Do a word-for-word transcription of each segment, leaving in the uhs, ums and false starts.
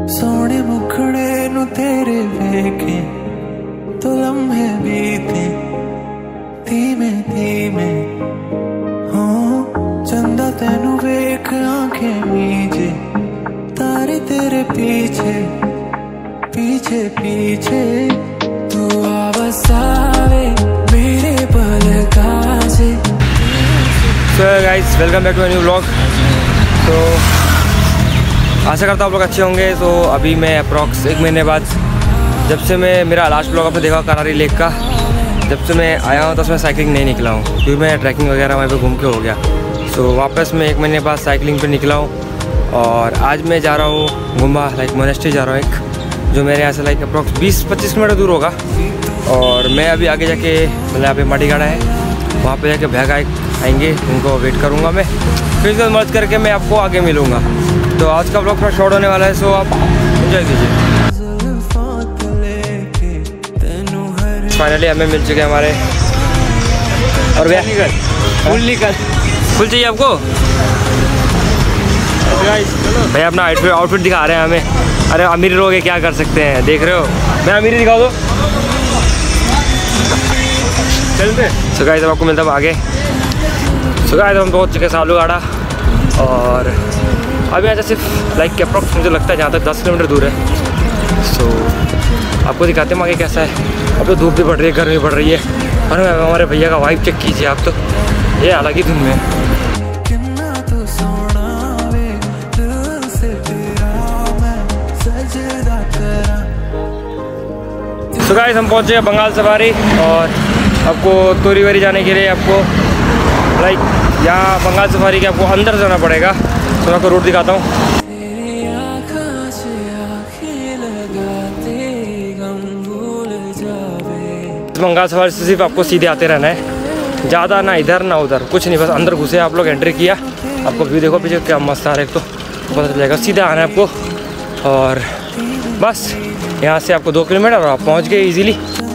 सोने मुखड़े नु तेरे वेखे तो लम्हे बीते धीमे धीमे हो चंदा तेनू वेख आंखें मीजे तारे तेरे पीछे पीछे पीछे तू आवाज़ मेरे पलकों से। So guys welcome back to a new vlog. तो आशा करता हूँ आप लोग अच्छे होंगे। तो अभी मैं अप्रॉक्स एक महीने बाद, जब से मैं मेरा लास्ट व्लॉग आपने देखा करारी लेक का, जब से मैं आया हूँ तो उसमें साइकिलिंग नहीं निकला हूँ क्योंकि मैं ट्रैकिंग वगैरह वहाँ पे घूम के हो गया। तो वापस मैं एक महीने बाद साइकिलिंग पे निकला हूँ और आज मैं जा रहा हूँ गुम्बा, लाइक मोनेस्ट्री जा रहा हूँ एक, जो मेरे यहाँ से लाइक अप्रॉक्स बीस पच्चीस किलोमीटर दूर होगा। और मैं अभी आगे जाके मतलब यहाँ पे माटीगाड़ा है, वहाँ पे जाके भैया आएंगे, उनको वेट करूँगा मैं, फिर इसको मर्ज करके मैं आपको आगे मिलूँगा। तो आज का ब्लॉग थोड़ा शॉर्ट होने वाला है, सो आप एंजॉय कीजिए। फाइनली हमें मिल चुके हैं हमारे, और भैया निकल फुल निकल फुल चाहिए आपको भैया, अपना आउटफिट आउटफिट दिखा रहे हैं हमें। अरे अमीर लोग क्या कर सकते हैं, देख रहे हो, मैं अमीरी दिखा दो चलते। सो गाइस अब आपको मिलता है आगे। सो गाइस हम पहुंच चुके हैं सालूगाड़ा और अभी यहाँ से सिर्फ लाइक अप्रॉक्स मुझे लगता है जहाँ तक दस किलोमीटर दूर है। सो आपको दिखाते हैं आगे कैसा है। अब तो धूप भी बढ़ रही है, गर्मी बढ़ रही है, और हमारे भैया का वाइब चेक कीजिए आप, तो ये अलग ही धुन में। सो गाइस हम पहुँचे बंगाल सफारी और आपको तोरी वरी जाने के लिए आपको लाइक यहाँ बंगाल सफारी के आपको अंदर जाना पड़ेगा। तो मैं आपको रूट दिखाता हूँ। बंगाल सफारी से सिर्फ आपको सीधे आते रहना है, ज़्यादा ना इधर ना उधर, कुछ नहीं, बस अंदर घुसे आप लोग, एंट्री किया, आपको व्यू देखो पीछे क्या मस्त आ रहा है, एक तो पता चल जाएगा। सीधा आना है आपको और बस यहाँ से आपको दो किलोमीटर और आप पहुँच गए इजीली।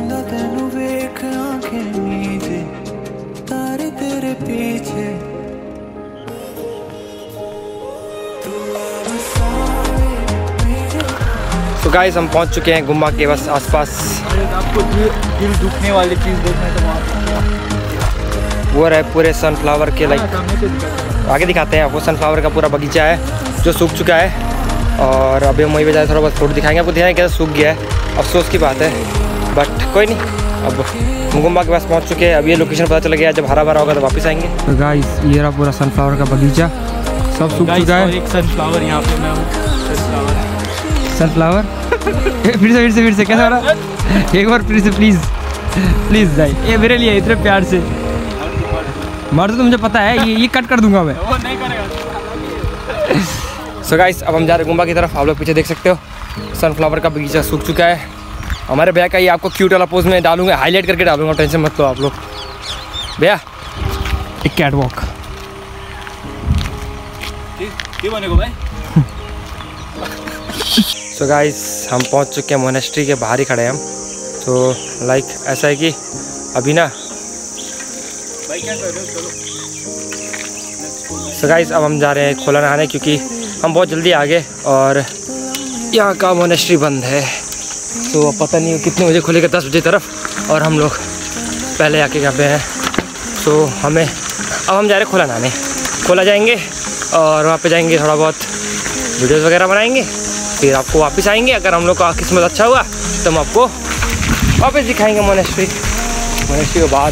तो गाइस हम पहुँच चुके हैं गुम्बा के बस आसपास। आपको दिल दुखने वाली चीज़ देखना तो वहाँ वो रहे पूरे सनफ्लावर के लाइक, आगे दिखाते हैं आपको। सनफ्लावर का पूरा बगीचा है जो सूख चुका है, और अभी हम वहीं पे जाए थोड़ा बहुत फोटो दिखाएंगे आपको, दिखाएंगे कैसे सूख गया है। अफसोस की बात है बट कोई नहीं। अब हम गुम्बा के पास पहुंच चुके हैं। अब ये लोकेशन पता चल गया, जब हरा भरा होगा तो वापस आएंगे। तो गाइस ये रहा पूरा सनफ्लावर का बगीचा, सब सूख चुका है। एक सनफ्लावर यहाँ पे मैं सनफ्लावर सनफ्लावर फिर से फिर से फिर से कैसा हो रहा, एक बार फिर से प्लीज़ प्लीज़ भाई, ये मेरे लिए इतने प्यार से मर तो मुझे पता है, ये ये कट कर दूंगा मैं। वो नहीं करेगा। सो गाइस अब हम जा रहे हैं गुम्बा की तरफ। आप लोग पीछे देख सकते हो सनफ्लावर का बगीचा सूख चुका है। हमारे भैया का ये आपको क्यूट वाला पोज में डालूंगा, हाईलाइट करके डालूंगा, टेंशन मत लो आप लोग। भैया एक कैट वॉक बनेगा भाई। सो गाइस हम पहुंच चुके हैं मोनेस्ट्री के बाहर ही खड़े हैं हम। तो लाइक ऐसा है कि अभी ना, सो गाइस अब हम जा रहे हैं खोला नहाने, क्योंकि हम बहुत जल्दी आ गए और यहाँ का मोनेस्ट्री बंद है। तो अब पता नहीं कितने बजे खुलेगा, दस बजे तरफ, और हम लोग पहले आके यहाँ पे हैं। तो हमें अब हम जा रहे हैं खोला नहाने। खोला जाएंगे और वहाँ पे जाएंगे, थोड़ा बहुत वीडियोस वगैरह बनाएंगे, फिर आपको वापस आएंगे। अगर हम लोग का किस्मत अच्छा हुआ तो हम आपको वापस दिखाएंगे मोनेस्ट्री। मोनेस्ट्री के बाद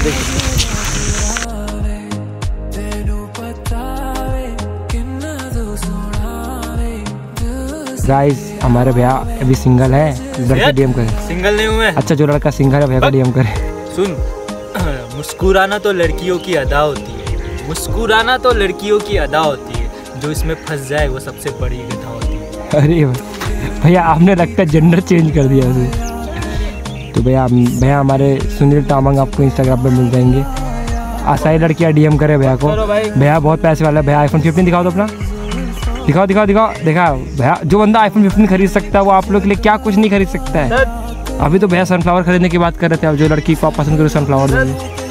गाइस हमारे भैया अभी सिंगल है, लड़का डीएम करे। सिंगल नहीं हूँ मैं। अच्छा जो लड़का सिंगल है भैया का डीएम करे। सुन, मुस्कुराना तो लड़कियों की अदा होती है, मुस्कुराना तो लड़कियों की अदा होती है, जो इसमें फंस जाए वो सबसे बड़ी गधा होती है। अरे भैया आपने लगता है जेंडर चेंज कर दिया उसे। तो भैया भैया हमारे सुनील तामंग आपको इंस्टाग्राम पे मिल जाएंगे। आसाई लड़कियाँ डीएम करे भैया को। भैया बहुत पैसे वाला है। भैया आईफोन फिफ्टीन दिखाओ तो अपना, दिखाओ दिखाओ दिखाओ दिखाओ भैया। जो बंदा आईफोन फिफ्टीन खरीद सकता है वो आप लोग के लिए क्या कुछ नहीं खरीद सकता है। अभी तो भैया सनफ्लावर खरीदने की बात कर रहे थे, अब जो लड़की को आप पसंद करो सनफ्लावर दे।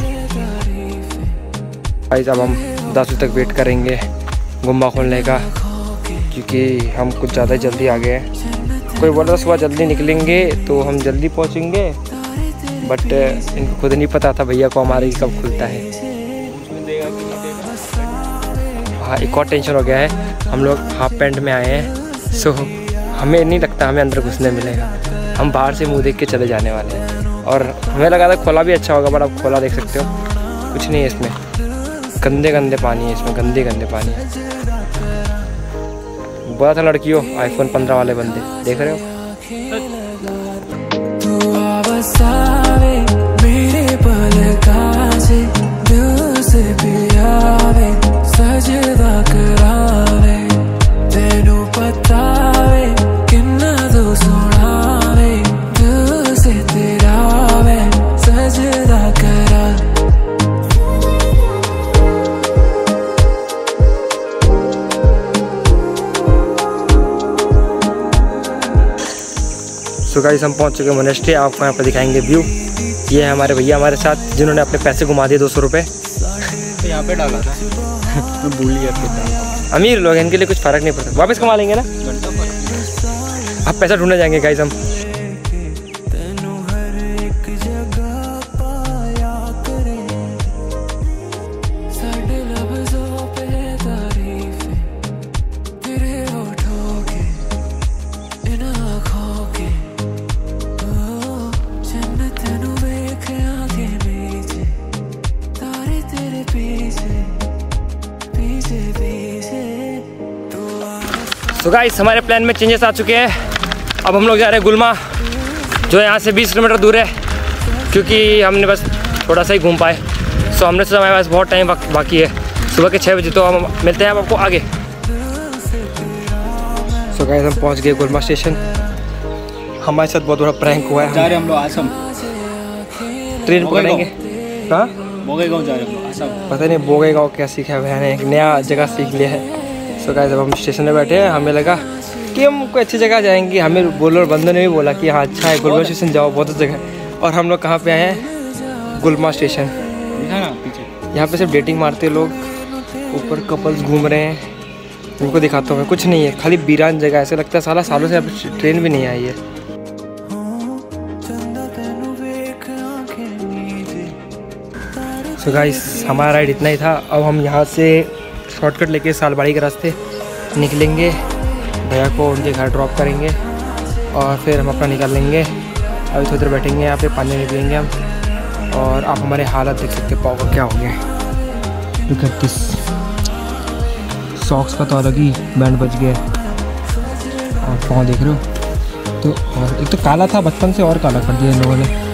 गाइस अब हम दस बजे तक वेट करेंगे गुम्बा खोलने का, क्योंकि हम कुछ ज़्यादा जल्दी आ गए हैं। कोई बोल रहा सुबह जल्दी निकलेंगे तो हम जल्दी पहुंचेंगे, बट इनको खुद नहीं पता था भैया को हमारे कब खुलता है। हाँ, एक और टेंशन हो गया है, हम लोग हाफ पैंट में आए हैं, सो हमें नहीं लगता हमें अंदर घुसने मिलेगा। हम बाहर से मुंह देख के चले जाने वाले हैं, और हमें लगा था खोला भी अच्छा होगा, बट आप खोला देख सकते हो कुछ नहीं है इसमें, गंदे गंदे पानी है इसमें, गंदे गंदे पानी है। बोला था लड़कियों आईफोन पंद्रह वाले बंदे, देख रहे हो। मेरे पल काजे दिल से पियावे सजदा करावे तेनू पतावे किन्ना तो सुनावे दिल से तेरा वे सजदा करा। तो गाइस हम पहुंच चुके हैं मोनेस्ट्री, आपको यहाँ पर दिखाएंगे व्यू। ये है हमारे भैया हमारे साथ, जिन्होंने अपने पैसे घुमा दिए दो सौ रुपये यहाँ पे डाला था। तो भूल गया। अमीर लोग हैं, इनके लिए कुछ फ़र्क नहीं पड़ता, वापस कमा लेंगे ना। अब पैसा ढूंढने जाएंगे गाइस हम। तो गाइस हमारे प्लान में चेंजेस आ चुके हैं। अब हम लोग जा रहे हैं गुलमा, जो यहाँ से बीस किलोमीटर दूर है, क्योंकि हमने बस थोड़ा सा ही घूम पाए। सो हमने सोचा हमारे पास बहुत टाइम बाकी है, सुबह के छः बजे, तो हम मिलते हैं आपको आगे। सो गाइस हम पहुँच गए गुलमा स्टेशन। हमारे साथ बहुत बड़ा प्रैंक हुआ है। जा रहे हम लोग आसम, ट्रेन पकड़ेंगे। कहाँ? बोगेगांव जा रहे हम लोग आसम। पता नहीं बोगेगांव क्या सीखा है मैंने, एक नया जगह सीख लिया है। सो गाइस अब हम स्टेशन में बैठे हैं, हमें लगा कि हम कोई अच्छी जगह जाएंगे। हमें बोलो और बंदों ने भी बोला कि हाँ अच्छा है गुलमा स्टेशन जाओ, बहुत अच्छी जगह। और हम लोग कहाँ पे आए हैं? गुलमा स्टेशन। यहाँ पे सिर्फ डेटिंग मारते लोग, ऊपर कपल्स घूम रहे हैं। उनको दिखाता हूँ मैं, कुछ नहीं है, खाली वीरान जगह। ऐसे लगता है साला सालों से अब ट्रेन भी नहीं आई है। सो गाइस हमारा राइड इतना ही था। अब हम यहाँ से शॉर्टकट लेके सालबाड़ी के रास्ते निकलेंगे, भैया को उनके घर ड्रॉप करेंगे और फिर हम अपना निकल लेंगे। अभी थोड़ी देर बैठेंगे यहाँ पे, पानी नहीं पियेंगे हम। और आप हमारे हालत देख सकते, पाव का क्या हो गया है। लुक एट दिस, सॉक्स का तो अलग ही बैंड बज गया और पाँव देख रहे हो। तो और एक तो काला था बचपन से, और काला कर दिया इन लोगों ने।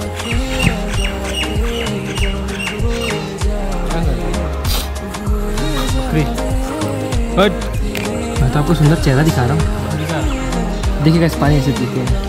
मैं तो आपको सुंदर चेहरा दिखा रहा हूँ, देखिएगा इस पानी ऐसे पीते हैं।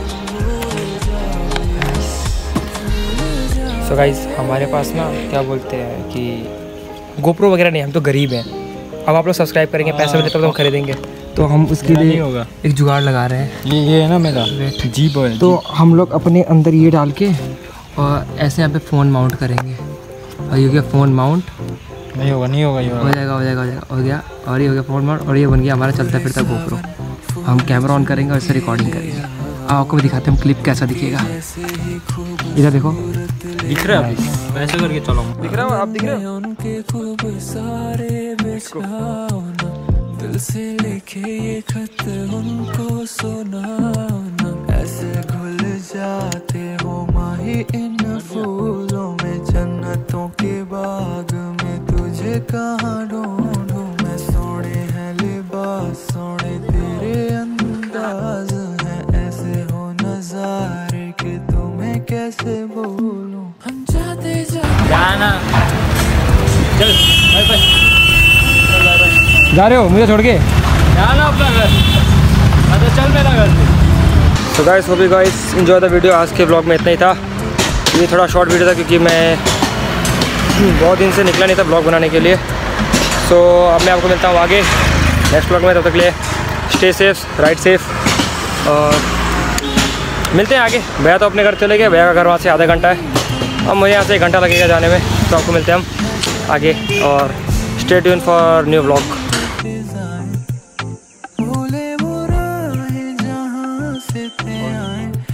सो गाइस हमारे पास ना क्या बोलते हैं कि गोप्रो वगैरह नहीं, हम तो गरीब हैं। अब आप लोग सब्सक्राइब करेंगे, पैसे मिले तब तो हम खरीदेंगे, तो हम उसके लिए होगा एक जुगाड़ लगा रहे हैं। ये ये है ना मेरा जीप है, तो हम लोग अपने अंदर ये डाल के और ऐसे यहाँ पे फ़ोन माउंट करेंगे। और ये हो गया फ़ोन माउंट। नहीं होगा नहीं होगा, ये हो जाएगा हो जाएगा हो जाएगा हो गया। और ये हो गया फ़ोन माउंट, और ये बन गया हमारा चलता फिरता गोप्रो। हम कैमरा ऑन करेंगे और इससे रिकॉर्डिंग करेंगे। आपको भी दिखाते हैं हम क्लिप कैसा दिखेगा। इधर देखो, दिख रहा है, वैसे करके चलो। दिख रहा हो आप? दिख रहे हो? उनके खूब सारे दिल से लिखे ये खत उनको सुनाना, ऐसे घुल जाते हो माही इन फूलों में, जन्नतों के बाग में तुझे कहाँ ढूंढूं मैं। सोने हैं लिबास सोने तेरे अंदाज हैं, ऐसे हो नजारे के तुम्हें कैसे बोलूं। हम जाते जाते जाना, चल बाय बाय, चल बाय बाय। जा रहे हो मुझे छोड़ के? जाना अपना घर, अच्छा चल मेरा घर। तो गाइस वो भी गाइस एंजॉय द वीडियो। आज के ब्लॉग में इतना ही था। ये थोड़ा शॉर्ट वीडियो था क्योंकि मैं बहुत दिन से निकला नहीं था ब्लॉग बनाने के लिए। सो अब मैं आपको मिलता हूँ आगे नेक्स्ट ब्लॉग में। तब तक लिए स्टे सेफ, राइड सेफ, और मिलते हैं आगे। भैया तो अपने घर चले गए, भैया का घर वहाँ से आधा घंटा है, अब मुझे यहाँ से एक घंटा लगेगा जाने में। तो आपको मिलते हैं हम आगे, और stay tune for new blog. रास्ते आए